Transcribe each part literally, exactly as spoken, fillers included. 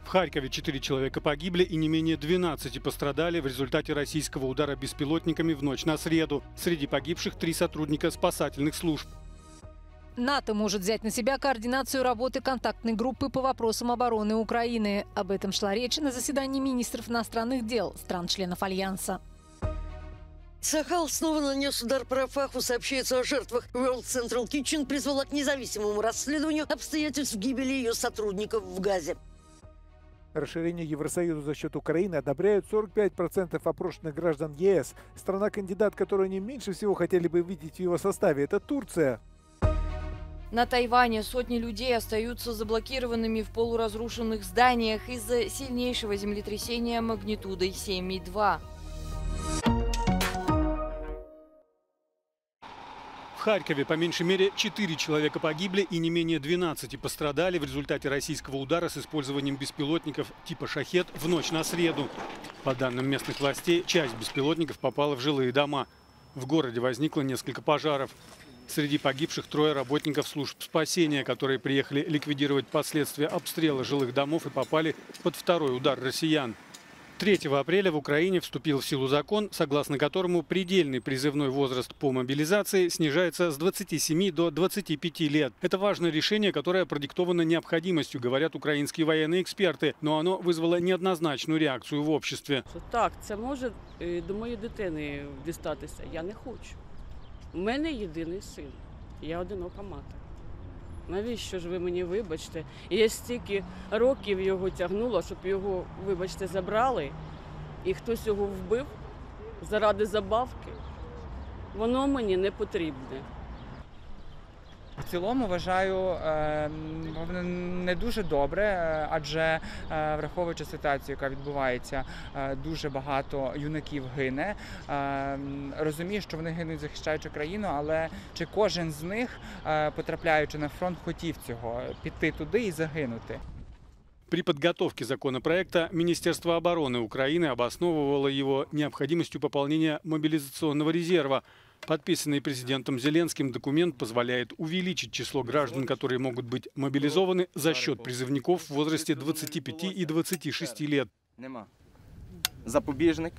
В Харькове четыре человека погибли и не менее двенадцати пострадали в результате российского удара беспилотниками в ночь на среду. Среди погибших три сотрудника спасательных служб. НАТО может взять на себя координацию работы контактной группы по вопросам обороны Украины. Об этом шла речь на заседании министров иностранных дел стран-членов Альянса. Сахал снова нанес удар по Рафаху. Сообщается о жертвах. World Central Kitchen призвала к независимому расследованию обстоятельств гибели ее сотрудников в Газе. Расширение Евросоюза за счет Украины одобряют сорок пять процентов опрошенных граждан ЕС. Страна-кандидат, которую они меньше всего хотели бы видеть в его составе, это Турция. На Тайване сотни людей остаются заблокированными в полуразрушенных зданиях из-за сильнейшего землетрясения магнитудой семь и два. В Харькове по меньшей мере четыре человека погибли и не менее двенадцати пострадали в результате российского удара с использованием беспилотников типа «Шахед» в ночь на среду. По данным местных властей, часть беспилотников попала в жилые дома. В городе возникло несколько пожаров. Среди погибших трое работников служб спасения, которые приехали ликвидировать последствия обстрела жилых домов и попали под второй удар россиян. третьего апреля в Украине вступил в силу закон, согласно которому предельный призывной возраст по мобилизации снижается с двадцати семи до двадцати пяти лет. Это важное решение, которое продиктовано необходимостью, говорят украинские военные эксперты, но оно вызвало неоднозначную реакцию в обществе. Так, це може до моєї дитини дістатися. Я не хочу. У мене єдиний син. Я одинока мати. Навіщо ж ви мені, вибачте? І я стільки років його тягнула, щоб його, вибачте, забрали, і хтось його вбив заради забавки. Воно мені не потрібне. В цілому вважаю не дуже добре, адже враховуючи ситуацію, яка відбувається, дуже багато юнаків гине. Розумію, що вони гинуть, захищаючи країну, але чи кожен з них, потрапляючи на фронт, хотів цього, піти туди і загинути? При подготовке законопроекта Министерство обороны Украины обосновывало его необходимостью пополнения мобилизационного резерва. Подписанный президентом Зеленским документ позволяет увеличить число граждан, которые могут быть мобилизованы за счет призывников в возрасте двадцати пяти и двадцати шести лет. Запобежник.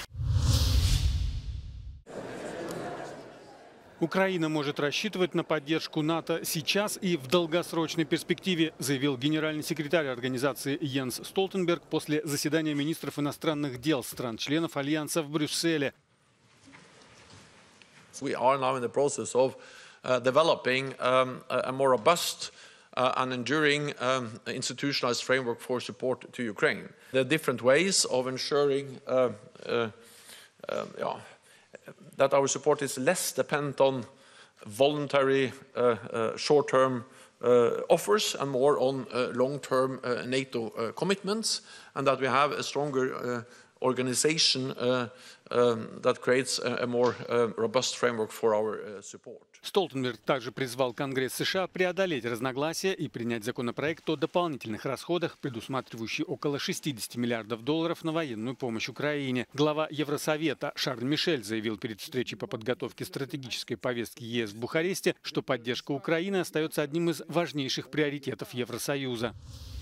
Украина может рассчитывать на поддержку НАТО сейчас и в долгосрочной перспективе, заявил генеральный секретарь организации Йенс Столтенберг после заседания министров иностранных дел стран-членов Альянса в Брюсселе. We are now in the process of uh, developing um, a more robust uh, and enduring um, institutionalized framework for support to Ukraine. There are different ways of ensuring uh, uh, uh, yeah, that our support is less dependent on voluntary uh, uh, short-term uh, offers and more on uh, long-term uh, NATO uh, commitments, and that we have a stronger uh, organization uh, um, that creates a, a more uh, robust framework for our uh, support. Столтенберг также призвал Конгресс США преодолеть разногласия и принять законопроект о дополнительных расходах, предусматривающий около шестидесяти миллиардов долларов на военную помощь Украине. Глава Евросовета Шарль Мишель заявил перед встречей по подготовке стратегической повестки ЕС в Бухаресте, что поддержка Украины остается одним из важнейших приоритетов Евросоюза.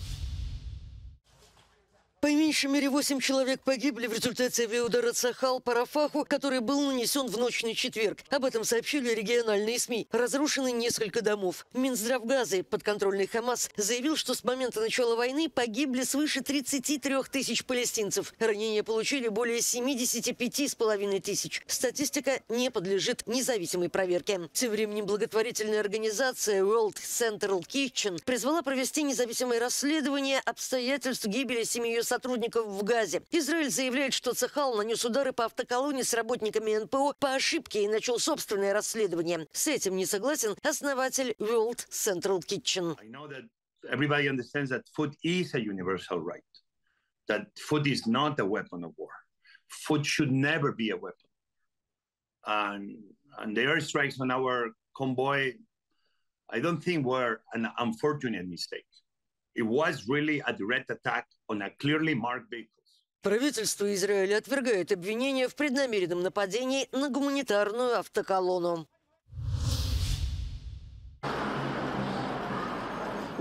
По меньшей мере восемь человек погибли в результате авиаудара Сахал по Рафаху, который был нанесен в ночь на четверг. Об этом сообщили региональные СМИ. Разрушены несколько домов. Минздрав Газы, подконтрольный Хамас, заявил, что с момента начала войны погибли свыше тридцати трёх тысяч палестинцев. Ранения получили более семидесяти пяти с половиной тысяч. Статистика не подлежит независимой проверке. Тем временем благотворительная организация World Central Kitchen призвала провести независимое расследование обстоятельств гибели семи ее сотрудников в Газе. Израиль заявляет, что Цахал нанес удары по автоколонне с работниками эн пэ о по ошибке и начал собственное расследование. С этим не согласен основатель World Central Kitchen. Everybody understands that food is a universal right. That food is not a weapon of war. Food should never be a weapon. And, and the airstrikes on our convoy, I don't think were an unfortunate mistake. It was really a direct attack on a clearly marked vehicles. Правительство Израиля отвергает обвинения в преднамеренном нападении на гуманитарную автоколонну.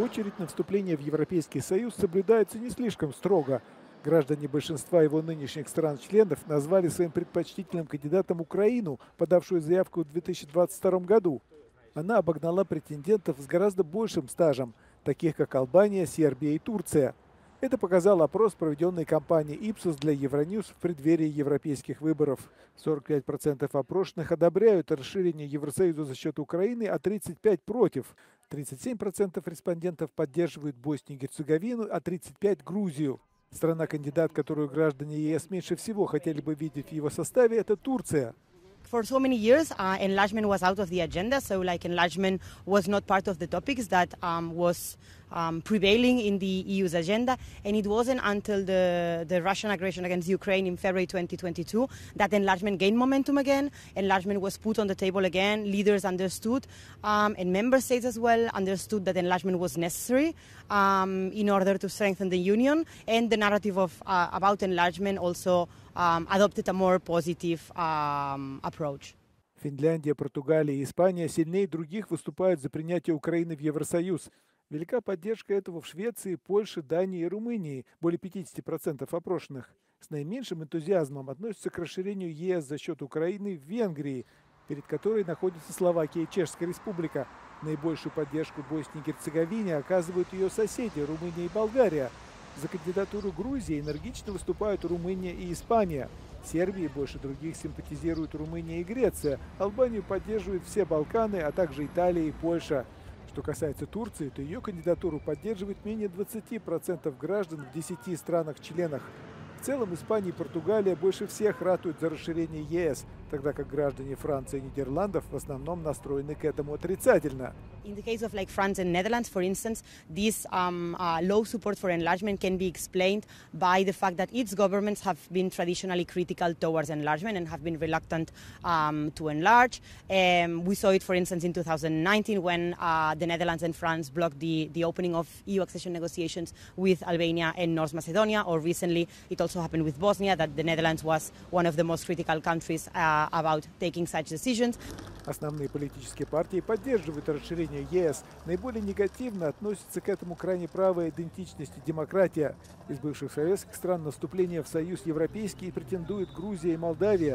Очередь на вступление в Европейский Союз соблюдается не слишком строго. Граждане большинства его нынешних стран-членов назвали своим предпочтительным кандидатом Украину, подавшую заявку в две тысячи двадцать втором году. Она обогнала претендентов с гораздо большим стажем, таких как Албания, Сербия и Турция. Это показал опрос, проведенный компанией Ipsos для Евроньюз в преддверии европейских выборов. сорок пять процентов опрошенных одобряют расширение Евросоюза за счет Украины, а тридцать пять процентов против. тридцать семь процентов респондентов поддерживают Боснию и Герцеговину, а тридцать пять процентов Грузию. Страна-кандидат, которую граждане ЕС меньше всего хотели бы видеть в его составе, это Турция. For so many years, uh, enlargement was out of the agenda. So, like, enlargement was not part of the topics that um, was um, prevailing in the E U's agenda. And it wasn't until the, the Russian aggression against Ukraine in February twenty twenty-two that enlargement gained momentum again. Enlargement was put on the table again. Leaders understood, um, and member states as well understood that enlargement was necessary um, in order to strengthen the union. And the narrative of uh, about enlargement also Um, adopted a more positive um, approach. Финляндия, Португалия и Испания сильнее других выступают за принятие Украины в Евросоюз. Велика поддержка этого в Швеции, Польше, Дании и Румынии, более пятидесяти процентов опрошенных. С наименьшим энтузиазмом относятся к расширению ЕС за счет Украины в Венгрии, перед которой находятся Словакия и Чешская Республика. Наибольшую поддержку Боснии и Герцеговине оказывают ее соседи Румыния и Болгария. За кандидатуру Грузии энергично выступают Румыния и Испания. Сербии больше других симпатизируют Румыния и Греция. Албанию поддерживают все Балканы, а также Италия и Польша. Что касается Турции, то ее кандидатуру поддерживает менее двадцати процентов граждан в десяти странах-членах. В целом Испания и Португалия больше всех ратуют за расширение ЕС, тогда как граждане Франции и Нидерландов в основном настроены к этому отрицательно. In the case of like France and Netherlands, for instance, this um, uh, low support for enlargement can be explained by the fact that its governments have been traditionally critical towards enlargement and have been reluctant um, to enlarge. Um, we saw it, for instance, in two thousand nineteen when uh, the Netherlands and France blocked the, the opening of E U accession negotiations with Albania and North Macedonia, or recently it also happened with Bosnia, that the Netherlands was one of the most critical countries uh, about taking such decisions. Основные политические партии поддерживают расширение ЕС. Наиболее негативно относится к этому крайне правая идентичность и демократия. Из бывших советских стран на вступление в Союз Европейский претендуют Грузия и Молдавия.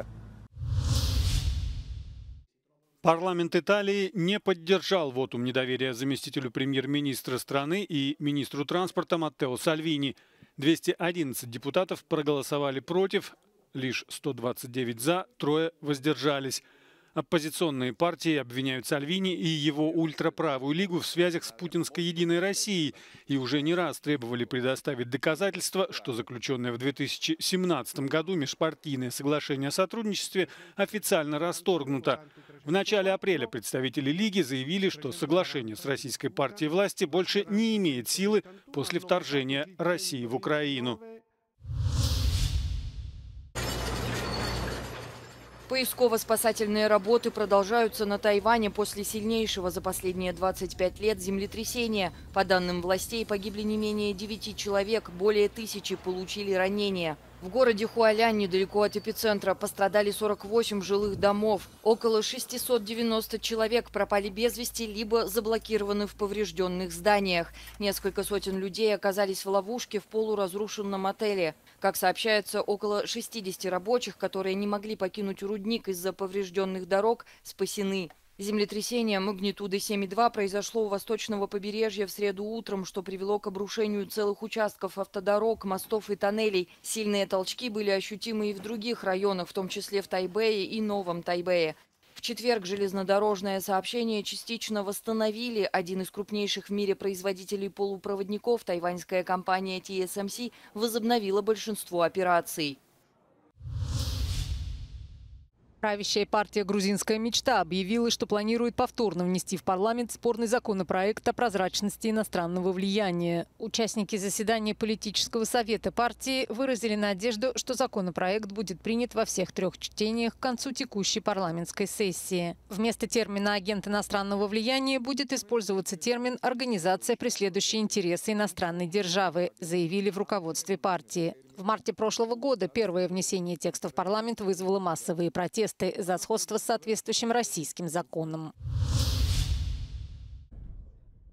Парламент Италии не поддержал вотум недоверия заместителю премьер-министра страны и министру транспорта Маттео Сальвини. двести одиннадцать депутатов проголосовали против, лишь сто двадцать девять за, трое воздержались. Оппозиционные партии обвиняют Сальвини и его ультраправую лигу в связях с путинской «Единой Россией» и уже не раз требовали предоставить доказательства, что заключенное в две тысячи семнадцатом году межпартийное соглашение о сотрудничестве официально расторгнуто. В начале апреля представители Лиги заявили, что соглашение с российской партией власти больше не имеет силы после вторжения России в Украину. Поисково-спасательные работы продолжаются на Тайване после сильнейшего за последние двадцать пять лет землетрясения. По данным властей, погибли не менее девяти человек, более тысячи получили ранения. В городе Хуалянь, недалеко от эпицентра, пострадали сорок восемь жилых домов. Около шестисот девяноста человек пропали без вести, либо заблокированы в поврежденных зданиях. Несколько сотен людей оказались в ловушке в полуразрушенном отеле. Как сообщается, около шестидесяти рабочих, которые не могли покинуть рудник из-за поврежденных дорог, спасены. Землетрясение магнитудой семь и два произошло у восточного побережья в среду утром, что привело к обрушению целых участков автодорог, мостов и тоннелей. Сильные толчки были ощутимы и в других районах, в том числе в Тайбэе и Новом Тайбэе. В четверг железнодорожное сообщение частично восстановили. Один из крупнейших в мире производителей полупроводников, тайваньская компания Ти Эс Эм Си, возобновила большинство операций. Правящая партия «Грузинская мечта» объявила, что планирует повторно внести в парламент спорный законопроект о прозрачности иностранного влияния. Участники заседания политического совета партии выразили надежду, что законопроект будет принят во всех трех чтениях к концу текущей парламентской сессии. Вместо термина «агент иностранного влияния» будет использоваться термин «организация, преследующая интересы иностранной державы», заявили в руководстве партии. В марте прошлого года первое внесение текста в парламент вызвало массовые протесты за сходство с соответствующим российским законом.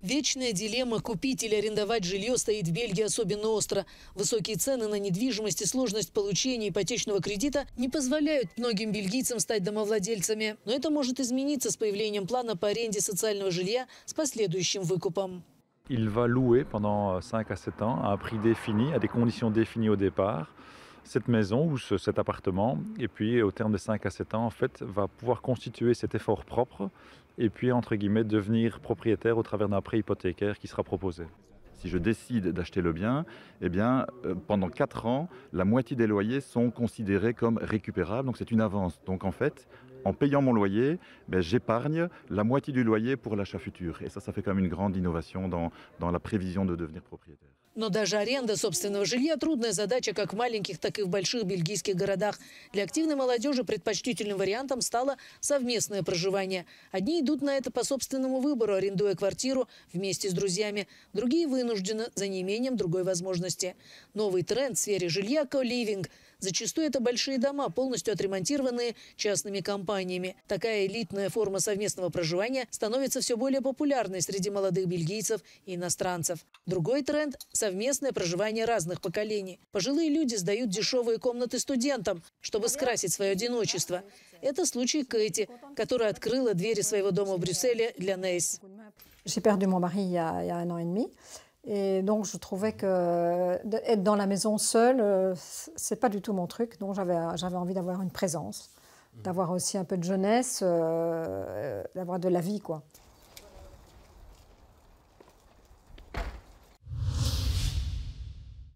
Вечная дилемма купить или арендовать жилье стоит в Бельгии особенно остро. Высокие цены на недвижимость и сложность получения ипотечного кредита не позволяют многим бельгийцам стать домовладельцами. Но это может измениться с появлением плана по аренде социального жилья с последующим выкупом. Il va louer pendant cinq à sept ans à un prix défini, à des conditions définies au départ, cette maison ou ce, cet appartement. Et puis au terme de cinq à sept ans, en fait, va pouvoir constituer cet effort propre et puis, entre guillemets, devenir propriétaire au travers d'un prêt hypothécaire qui sera proposé. Si je décide d'acheter le bien, eh bien, euh, pendant quatre ans, la moitié des loyers sont considérés comme récupérables, donc c'est une avance. Donc en fait, en payant mon loyer, ben, j'épargne la moitié du loyer pour l'achat futur. Et ça, ça fait quand même une grande innovation dans, dans la prévision de devenir propriétaire. Но даже аренда собственного жилья – трудная задача как в маленьких, так и в больших бельгийских городах. Для активной молодежи предпочтительным вариантом стало совместное проживание. Одни идут на это по собственному выбору, арендуя квартиру вместе с друзьями. Другие вынуждены за неимением другой возможности. Новый тренд в сфере жилья – ко-ливинг. Зачастую это большие дома, полностью отремонтированные частными компаниями. Такая элитная форма совместного проживания становится все более популярной среди молодых бельгийцев и иностранцев. Другой тренд – совместное проживание разных поколений. Пожилые люди сдают дешевые комнаты студентам, чтобы скрасить свое одиночество. Это случай Кэти, которая открыла двери своего дома в Брюсселе для Нейс. J'ai perdu mon mari il y a, il y a un an et demi. Et donc, je trouvais que être dans la maison seule, c'est pas du tout mon truc. Donc, j'avais, j'avais envie d'avoir une présence, d'avoir aussi un peu de jeunesse, euh, d'avoir de la vie, quoi.